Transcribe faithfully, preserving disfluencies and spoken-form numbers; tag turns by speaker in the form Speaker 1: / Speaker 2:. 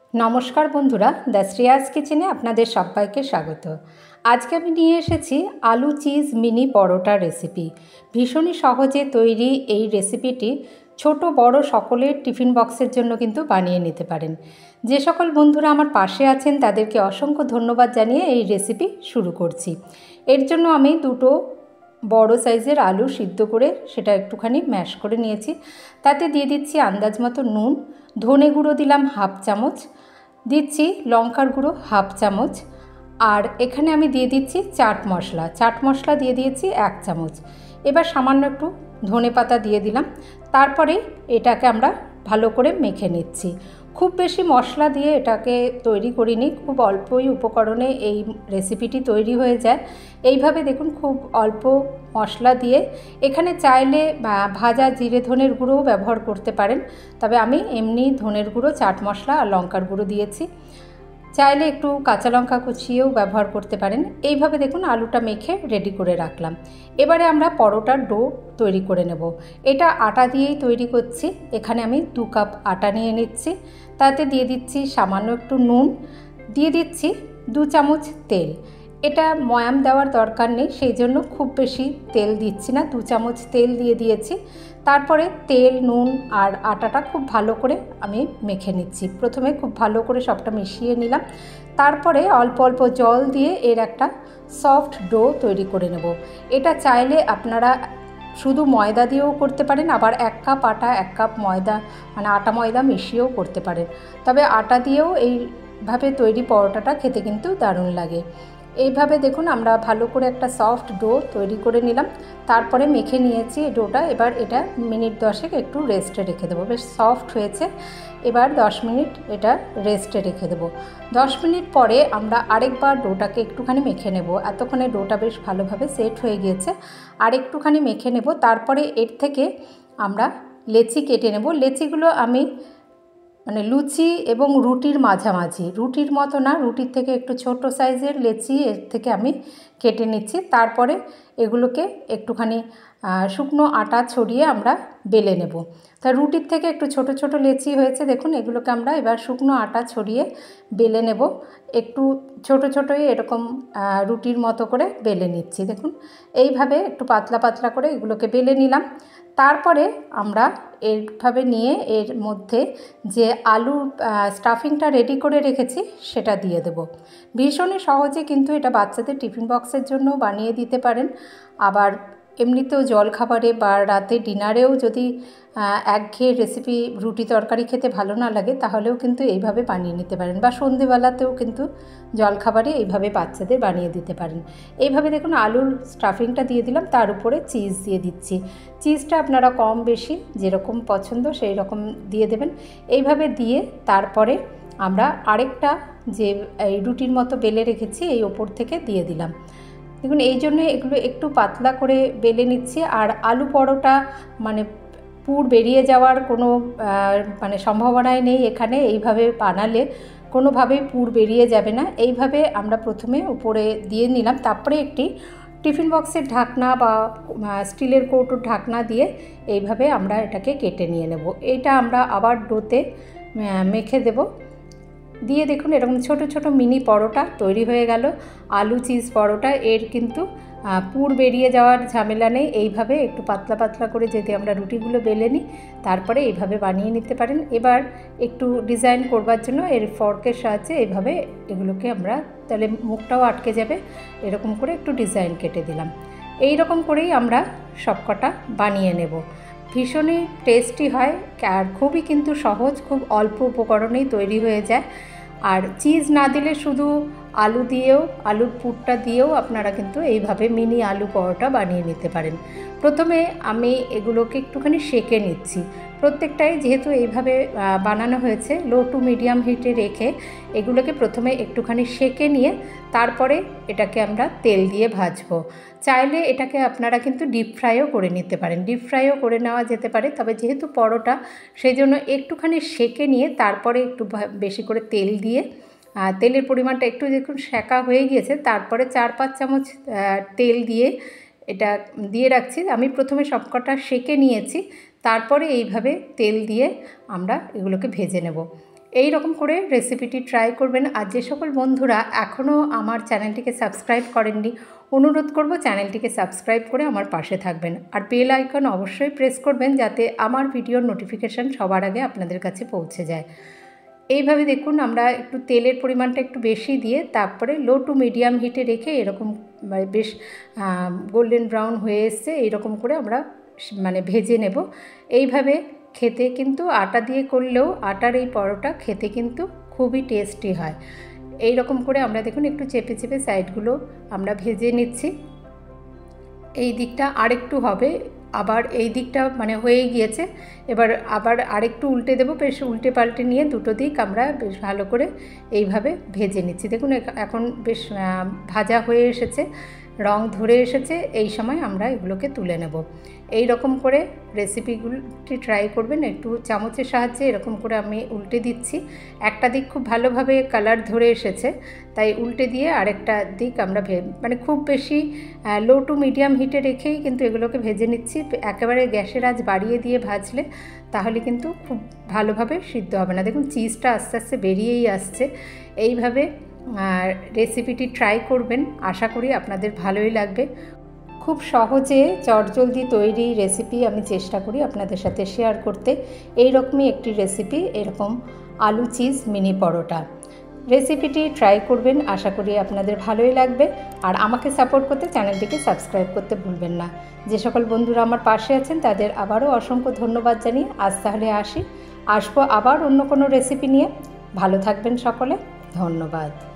Speaker 1: नमस्कार बंधुरा द श्रेयास किचेने आपनादेर सबाइके स्वागत। आज के आमि निये एसेछि आलू चीज मिनी परोटा रेसिपि। भीषण सहजे तैरी एई रेसिपिटी छोटो बड़ो सकलेर टिफिन बक्सेर जन्य किन्तु बानिये निते पारेन। जे सकल बंधुरा आमार पाशे आछेन तादेरके असंख्य धन्यवाद जानिये एई रेसिपि शुरू करछि। एर जन्य आमि दुटो बड़ो साइजेर आलू सिद्ध करे सेटा एकटुखानी मैश करे नियेछि। ताते दिये दिচ্ছি आन्दाज मतो नुन, धने गुঁড়ো दिलाम हाफ चामच, दिচ্ছি लंकार गुঁড়ো हाफ चामच और एखाने आमी दिए दिচ্ছি चाट मशला। चाट मशला दिए दिएছি एक चामच। एबार सामान्य एकटु धने पाता दिए दिलाम। तारपरे एटाके आमरा भालो करे मेखे निচ্ছি। खूब बेशी मशला दिए एटाके तैरी करिनी, खूब अल्पई उपकरणे एई रेसिपिटी तैरी हये जाय। एइभाবে देखुन खूब अल्प मशला दिए एखाने चाइले भाजा जिरे धनेर गुঁড়োও ব্যবহার করতে পারেন, তবে আমি এমনি ধনের গুঁড়ো, চাট মশলা আর লঙ্কার গুঁড়ো দিয়েছি। চাইলে একটু কাঁচা লঙ্কা কুচিয়েও ব্যবহার করতে পারেন। এইভাবে দেখুন আলুটা মেখে রেডি করে রাখলাম। এবারে আমরা পরোটার ডো তৈরি করে নেব। এটা আটা দিয়েই তৈরি করছি। এখানে আমি দু কাপ আটা নিয়ে নিচ্ছি। তাতে দিয়ে দিচ্ছি সামান্য একটু নুন, দিয়ে দিচ্ছি দু চামচ তেল। এটা ময়াম দেওয়ার দরকার নেই, সেই জন্য খুব বেশি তেল দিচ্ছি না, দু চামচ তেল দিয়ে দিয়েছি। তারপরে তেল, নুন আর আটাটা খুব ভালো করে আমি মেখে নিচ্ছি। প্রথমে খুব ভালো করে সবটা মিশিয়ে নিলাম। তারপরে অল্প অল্প জল দিয়ে এর একটা সফট ডো তৈরি করে নেব। এটা চাইলে আপনারা শুধু ময়দা দিয়েও করতে পারেন, আবার এক কাপ আটা এক কাপ ময়দা মানে আটা ময়দা মিশিয়েও করতে পারেন। তবে আটা দিয়েও এইভাবে তৈরি পরোটাটা খেতে কিন্তু দারুণ লাগে। এইভাবে দেখুন আমরা ভালো করে একটা সফট ডো তৈরি করে নিলাম। তারপরে মেখে নিয়েছি এই ডোটা। এবার এটা মিনিট দশেক একটু রেস্টে রেখে দেবো। বেশ সফট হয়েছে। এবার দশ মিনিট এটা রেস্টে রেখে দেবো। দশ মিনিট পরে আমরা আরেকবার ডোটাকে একটুখানি মেখে নেব। এতক্ষণে ডোটা বেশ ভালোভাবে সেট হয়ে গিয়েছে। আর একটুখানি মেখে নেব। তারপরে এর থেকে আমরা লেচি কেটে নেব। লেচিগুলো আমি মানে লুচি এবং রুটির মাঝামাঝি, রুটির মতো না, রুটির থেকে একটু ছোট সাইজের লেচি এর থেকে আমি কেটে নিচ্ছি। তারপরে এগুলোকে একটুখানি শুকনো আটা ছড়িয়ে আমরা বেলে নেব। তা রুটির থেকে একটু ছোট ছোট লেচি হয়েছে দেখুন। এগুলোকে আমরা এবার শুকনো আটা ছড়িয়ে বেলে নেব। একটু ছোট ছোটই এরকম রুটির মতো করে বেলে নিচ্ছি দেখুন। এইভাবে একটু পাতলা পাতলা করে এগুলোকে বেলে নিলাম। তারপরে আমরা এইভাবে নিয়ে এর মধ্যে যে আলু স্টাফিংটা রেডি করে রেখেছি সেটা দিয়ে দেব। ভীষণই সহজে কিন্তু এটা বাচ্চাদের টিফিন বক্সের জন্য বানিয়ে দিতে পারেন। আবার এমনিতেও জলখাবারে বা রাতে ডিনারেও যদি একঘেয়ে রেসিপি রুটি তরকারি খেতে ভালো না লাগে তাহলেও কিন্তু এইভাবে বানিয়ে নিতে পারেন, বা সন্ধেবেলাতেও কিন্তু জলখাবারে এইভাবে বাচ্চাদের বানিয়ে দিতে পারেন। এইভাবে দেখুন আলুর স্টাফিংটা দিয়ে দিলাম, তার উপরে চিজ দিয়ে দিচ্ছি। চিজটা আপনারা কম বেশি যেরকম পছন্দ সেই রকম দিয়ে দেবেন। এইভাবে দিয়ে তারপরে আমরা আরেকটা যে এই রুটির মতো বেলে রেখেছি এই ওপর থেকে দিয়ে দিলাম। দেখুন এই জন্য এগুলো একটু পাতলা করে বেলে নিচ্ছি। আর আলু পরোটা মানে পুর বেরিয়ে যাওয়ার কোনো মানে সম্ভাবনাই নেই এখানে। এইভাবে বানালে কোনোভাবেই পুর বেরিয়ে যাবে না। এইভাবে আমরা প্রথমে উপরে দিয়ে নিলাম। তারপরে একটি টিফিন বক্সের ঢাকনা বা স্টিলের কৌটোর ঢাকনা দিয়ে এইভাবে আমরা এটাকে কেটে নিয়ে নেব। এটা আমরা আবার ডোতে মেখে দেব। দিয়ে দেখুন এরকম ছোট ছোট মিনি পরোটা তৈরি হয়ে গেল। আলু চিজ পরোটা। এর কিন্তু পুর বেরিয়ে যাওয়ার ঝামেলা নেই। এইভাবে একটু পাতলা পাতলা করে যদি আমরা রুটিগুলো বেলে নিই তারপরে এইভাবে বানিয়ে নিতে পারেন। এবার একটু ডিজাইন করবার জন্য এর ফর্কের সাহায্যে এইভাবে এগুলোকে আমরা, তাহলে মুখটাও আটকে যাবে, এরকম করে একটু ডিজাইন কেটে দিলাম। এই রকম করেই আমরা সবকটা বানিয়ে নেব। ভীষণই টেস্টি হয় আর খুবই কিন্তু সহজ, খুব অল্প উপকরণেই তৈরি হয়ে যায়। আর চিজ না দিলে শুধু আলু দিয়েও, আলুর পুরটা দিয়েও আপনারা কিন্তু এইভাবে মিনি আলু পরোটা বানিয়ে নিতে পারেন। প্রথমে আমি এগুলোকে একটুখানি সেঁকে নিচ্ছি। প্রত্যেকটাই যেহেতু এইভাবে বানানো হয়েছে লো টু মিডিয়াম হিটে রেখে এগুলোকে প্রথমে একটুখানি সেঁকে নিয়ে তারপরে এটাকে আমরা তেল দিয়ে ভাজবো। চাইলে এটাকে আপনারা কিন্তু ডিপ ফ্রাইও করে নিতে পারেন, ডিপ ফ্রাইও করে নেওয়া যেতে পারে। তবে যেহেতু পরোটা সেই জন্য একটুখানি সেঁকে নিয়ে তারপরে একটু বেশি করে তেল দিয়ে, তেলের পরিমাণটা একটু দেখুন সেঁকা হয়ে গিয়েছে, তারপরে চার পাঁচ চামচ তেল দিয়ে এটা দিয়ে রাখছি। আমি প্রথমে সবকটা সেঁকে নিয়েছি, তারপরে এইভাবে তেল দিয়ে আমরা এগুলোকে ভেজে নেব। এই রকম করে রেসিপিটি ট্রাই করবেন। আর যে সকল বন্ধুরা এখনও আমার চ্যানেলটিকে সাবস্ক্রাইব করেননি, অনুরোধ করব চ্যানেলটিকে সাবস্ক্রাইব করে আমার পাশে থাকবেন। আর বেল আইকন অবশ্যই প্রেস করবেন যাতে আমার ভিডিওর নোটিফিকেশান সবার আগে আপনাদের কাছে পৌঁছে যায়। এইভাবে দেখুন আমরা একটু তেলের পরিমাণটা একটু বেশি দিয়ে তারপরে লো টু মিডিয়াম হিটে রেখে এরকম বেশ গোল্ডেন ব্রাউন হয়ে এসছে এইরকম করে আমরা মানে ভেজে নেব। এইভাবে খেতে কিন্তু আটা দিয়ে করলেও আটার এই পরোটা খেতে কিন্তু খুবই টেস্টি হয়। এই রকম করে আমরা দেখুন একটু চেপে চেপে সাইডগুলো আমরা ভেজে নিচ্ছি। এই দিকটা আরেকটু হবে, আবার এই দিকটা মানে হয়ে গিয়েছে, এবার আবার আরেকটু উল্টে দেবো। বেশ উল্টে পাল্টে নিয়ে দুটো দিক আমরা বেশ ভালো করে এইভাবে ভেজে নিচ্ছি। দেখুন এখন বেশ ভাজা হয়ে এসেছে, রং ধরে এসেছে। এই সময় আমরা এগুলোকে তুলে নেব। এই রকম করে রেসিপিগুলোটি ট্রাই করবেন। একটু চামচের সাহায্যে এরকম করে আমি উল্টে দিচ্ছি। একটা দিক খুব ভালোভাবে কালার ধরে এসেছে, তাই উল্টে দিয়ে আরেকটা দিক আমরা মানে খুব বেশি লো টু মিডিয়াম হিটে রেখেই কিন্তু এগুলোকে ভেজে নিচ্ছি। একেবারে গ্যাসের আঁচ বাড়িয়ে দিয়ে ভাজলে তাহলে কিন্তু খুব ভালোভাবে সিদ্ধ হবে না। দেখুন চিজটা আস্তে আস্তে বেরিয়েই আসছে। এইভাবে রেসিপিটি ট্রাই করবেন, আশা করি আপনাদের ভালোই লাগবে। খুব সহজে চটজলদি তৈরি রেসিপি আমি চেষ্টা করি আপনাদের সাথে শেয়ার করতে। এই রকমই একটি রেসিপি, এরকম আলু চিজ মিনি পরোটা। রেসিপিটি ট্রাই করবেন, আশা করি আপনাদের ভালোই লাগবে। আর আমাকে সাপোর্ট করতে চ্যানেলটিকে সাবস্ক্রাইব করতে ভুলবেন না। যে সকল বন্ধুরা আমার পাশে আছেন তাদের আবারও অসংখ্য ধন্যবাদ জানিয়ে আজ তাহলে আসি, আসবো আবার অন্য কোনো রেসিপি নিয়ে। ভালো থাকবেন সকলে, ধন্যবাদ।